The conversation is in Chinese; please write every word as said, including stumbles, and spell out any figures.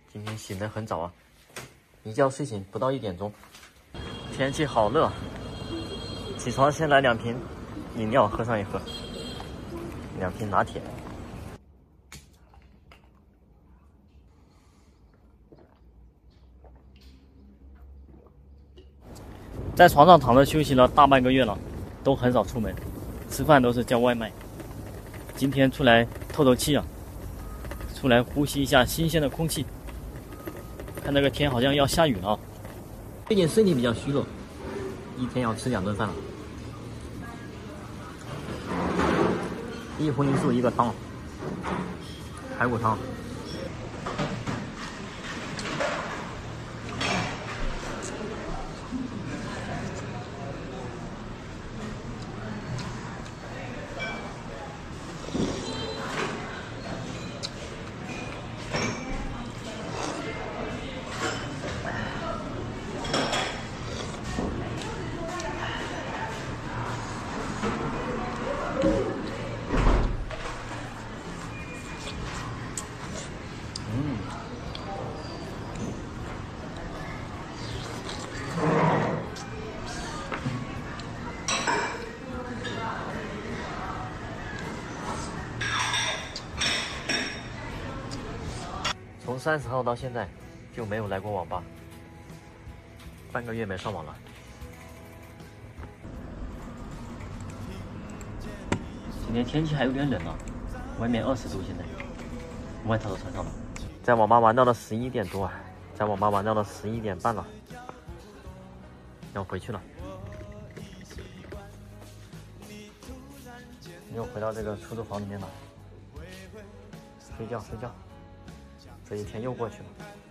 今天醒得很早啊，一觉睡醒不到一点钟，天气好热，起床先来两瓶饮料喝上一喝，两瓶拿铁。在床上躺着休息了大半个月了，都很少出门，吃饭都是叫外卖。今天出来透透气啊，出来呼吸一下新鲜的空气。看那个天好像要下雨了，最近身体比较虚弱，一天要吃两顿饭了。一荤一素一个汤，排骨汤。嗯，从三十号到现在就没有来过网吧，半个月没上网了。今天天气还有点冷啊，外面二十度，现在外套都穿上了。在网吧玩到了十一点多啊，在网吧玩到了十一点半了，要回去了。又回到这个出租房里面了，睡觉睡觉，这一天又过去了。